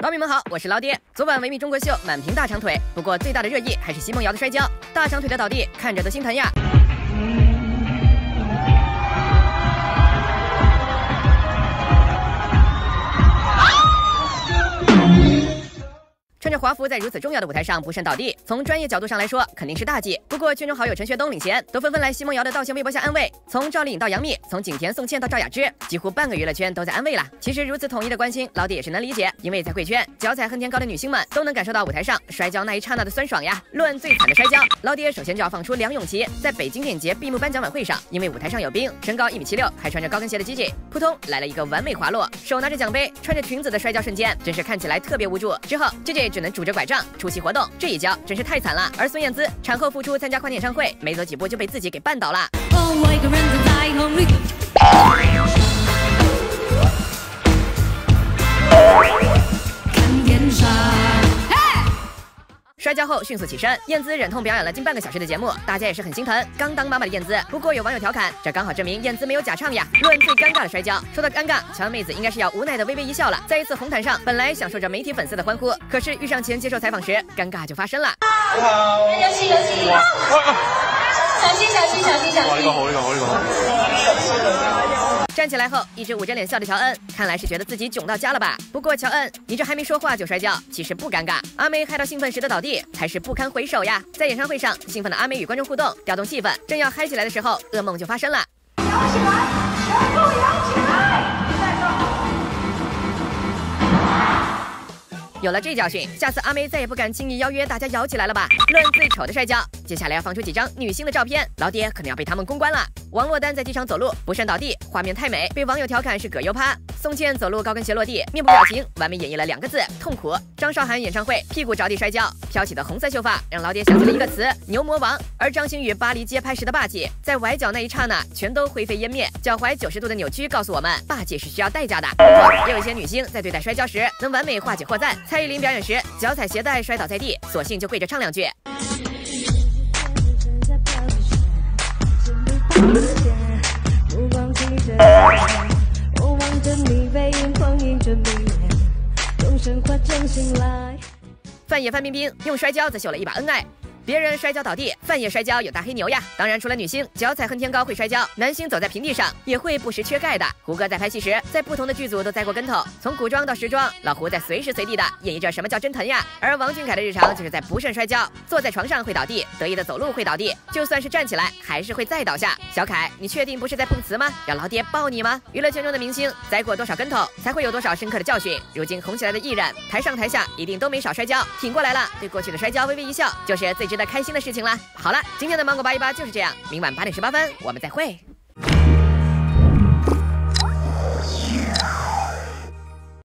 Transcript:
老米们好，我是老爹。昨晚维密中国秀满屏大长腿，不过最大的热议还是奚梦瑶的摔跤，大长腿的倒地，看着都心疼呀。 穿着华服在如此重要的舞台上不慎倒地，从专业角度上来说肯定是大忌。不过圈中好友陈学冬领衔，都纷纷来奚梦瑶的道歉微博下安慰。从赵丽颖到杨幂，从景甜、宋茜到赵雅芝，几乎半个娱乐圈都在安慰了。其实如此统一的关心，老爹也是能理解，因为在贵圈，脚踩恨天高的女星们都能感受到舞台上摔跤那一刹那的酸爽呀。论最惨的摔跤，老爹首先就要放出梁咏琪在北京电影节闭幕颁奖晚会上，因为舞台上有冰，身高1.76米，还穿着高跟鞋的 Gigi， 扑通来了一个完美滑落，手拿着奖杯，穿着裙子的摔跤瞬间，真是看起来特别无助。之后 Gigi 只能拄着拐杖 出席活动，这一跤真是太惨了。而孙燕姿产后复出参加跨年演唱会，没走几步就被自己给绊倒了。我一个人在梦里。看天上。摔跤后迅速起身，燕姿忍痛表演了近半个小时的节目，大家也是很心疼。刚当妈妈的燕姿，不过有网友调侃，这刚好证明燕姿没有假唱呀。论最尴尬的摔跤，说到尴尬，乔恩妹子应该是要无奈的微微一笑了。在一次红毯上，本来享受着媒体粉丝的欢呼，可是遇上前接受采访时，尴尬就发生了。 你好，有请，小心，哇，呢個好，呢個好，呢個好。 站起来后，一直捂着脸笑的乔恩，看来是觉得自己囧到家了吧？不过乔恩，你这还没说话就摔跤，其实不尴尬。阿妹嗨到兴奋时的倒地，才是不堪回首呀！在演唱会上，兴奋的阿妹与观众互动，调动气氛，正要嗨起来的时候，噩梦就发生了。摇起来，全部摇起来！有了这教训，下次阿妹再也不敢轻易邀约大家摇起来了吧？论最丑的摔跤，接下来要放出几张女星的照片，老爹可能要被他们公关了。王珞丹在机场走路不慎倒地，画面太美，被网友调侃是葛优趴。宋茜走路高跟鞋落地，面部表情完美演绎了2个字：痛苦。张韶涵演唱会屁股着地摔跤，飘起的红色秀发让老爹想起了一个词：牛魔王。而张馨予巴黎街拍时的霸气，在崴脚那一刹那全都灰飞烟灭，脚踝90度的扭曲告诉我们，霸气是需要代价的。不过也有一些女星在对待摔跤时能完美化解祸灾。蔡依林表演时脚踩鞋带摔倒在地，索性就跪着唱2句。 范爷范冰冰用摔跤则秀了一把恩爱。 别人摔跤倒地，范爷摔跤有大黑牛呀！当然，除了女星脚踩恨天高会摔跤，男星走在平地上也会不时缺钙的。胡歌在拍戏时，在不同的剧组都栽过跟头，从古装到时装，老胡在随时随地的演绎着什么叫真疼呀。而王俊凯的日常就是在不慎摔跤，坐在床上会倒地，得意的走路会倒地，就算是站起来还是会再倒下。小凯，你确定不是在碰瓷吗？要老爹抱你吗？娱乐圈中的明星栽过多少跟头，才会有多少深刻的教训？如今红起来的艺人，台上台下一定都没少摔跤，挺过来了。对过去的摔跤微微一笑，就是最值得开心的事情啦。好了，今天的芒果818就是这样，明晚8点18分我们再会。